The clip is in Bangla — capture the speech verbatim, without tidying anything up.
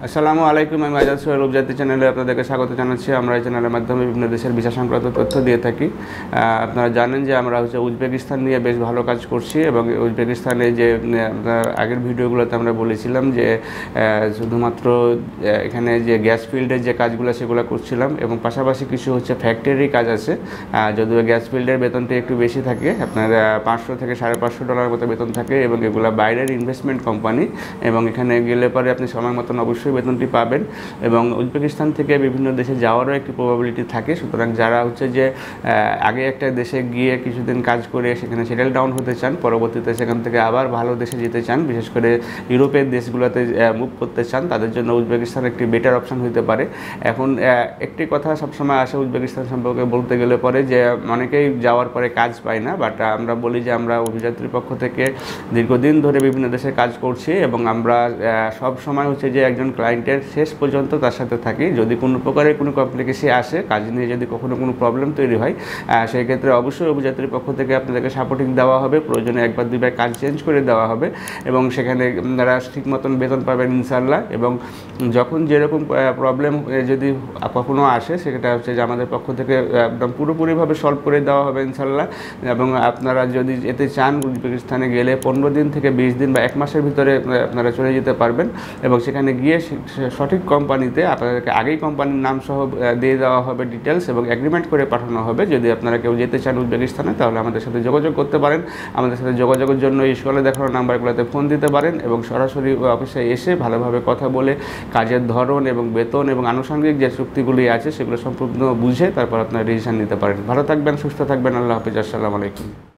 আসসালামু আলাইকুম। আমি আজাদ সোহেল উপজাতি চ্যানেলে আপনাদেরকে স্বাগত জানাচ্ছি। আমরা এই চ্যানেলের মাধ্যমে বিভিন্ন দেশের ভিসা সংক্রান্ত তথ্য দিয়ে থাকি। আপনারা জানেন যে আমরা হচ্ছে উজবেকিস্তান নিয়ে বেশ ভালো কাজ করছি এবং উজবেকিস্তানে যে আগের ভিডিওগুলোতে আমরা বলেছিলাম যে শুধুমাত্র এখানে যে গ্যাস ফিল্ডের যে কাজগুলো সেগুলো করছিলাম এবং পাশাপাশি কিছু হচ্ছে ফ্যাক্টরি কাজ আছে। যদিও গ্যাস ফিল্ডের বেতনটা একটু বেশি থাকে, আপনার পাঁচশো থেকে সাড়ে পাঁচশো ডলার মতো বেতন থাকে এবং এগুলো বাইরের ইনভেস্টমেন্ট কোম্পানি এবং এখানে গেলে পরে আপনি সময় মতন অবশ্যই বেতনটি পাবেন এবং উজবেকিস্তান থেকে বিভিন্ন দেশে যাওয়ারও একটি প্রবাবিলিটি থাকে। সুতরাং যারা হচ্ছে যে আগে একটা দেশে গিয়ে কিছুদিন কাজ করে সেখানে সেটেল ডাউন হতে চান, পরবর্তীতে সেখান থেকে আবার ভালো দেশে যেতে চান, বিশেষ করে ইউরোপের দেশগুলোতে মুভ করতে চান, তাদের জন্য উজবেকিস্তান একটি বেটার অপশন হতে পারে। এখন একটি কথা সবসময় আসে উজবেকিস্তান সম্পর্কে বলতে গেলে পরে যে অনেকেই যাওয়ার পরে কাজ পায় না, বাট আমরা বলি যে আমরা অভিযাত্রীর পক্ষ থেকে দীর্ঘদিন ধরে বিভিন্ন দেশে কাজ করছি এবং আমরা সব সময় হচ্ছে যে একজন ক্লায়েন্টের শেষ পর্যন্ত তার সাথে থাকি। যদি কোনো প্রকারের কোনো কমপ্লিকেশন আসে, কাজ নিয়ে যদি কখনো কোনো প্রবলেম তৈরি হয়, সেই ক্ষেত্রে অবশ্যই অভিযাত্রীর পক্ষ থেকে আপনাদেরকে সাপোর্টিং দেওয়া হবে, প্রয়োজনে একবার দুইবার কাজ চেঞ্জ করে দেওয়া হবে এবং সেখানে তারা ঠিক মতন বেতন পাবেন ইনশাল্লাহ। এবং যখন যেরকম প্রবলেম যদি কখনো আসে সেটা হচ্ছে যে আমাদের পক্ষ থেকে একদম পুরোপুরিভাবে সলভ করে দেওয়া হবে ইনশাল্লাহ। এবং আপনারা যদি যেতে চান উজবেকিস্তানে গেলে পনেরো দিন থেকে বিশ দিন বা এক মাসের ভিতরে আপনারা চলে যেতে পারবেন এবং সেখানে গিয়ে সঠিক কোম্পানিতে আপনাদেরকে আগেই কোম্পানির নাম সহ দিয়ে দেওয়া হবে ডিটেলস এবং এগ্রিমেন্ট করে পাঠানো হবে। যদি আপনারা কেউ যেতে চান উজবেকিস্তানে তাহলে আমাদের সাথে যোগাযোগ করতে পারেন। আমাদের সাথে যোগাযোগের জন্য এই স্ক্রিনে দেখানো নাম্বারগুলোতে ফোন দিতে পারেন এবং সরাসরি অফিসে এসে ভালোভাবে কথা বলে কাজের ধরন এবং বেতন এবং আনুষঙ্গিক যে চুক্তিগুলি আছে সেগুলো সম্পূর্ণ বুঝে তারপর আপনারা ডিসিশন নিতে পারেন। ভালো থাকবেন, সুস্থ থাকবেন। আল্লাহ হাফিজ। আসসালামু আলাইকুম।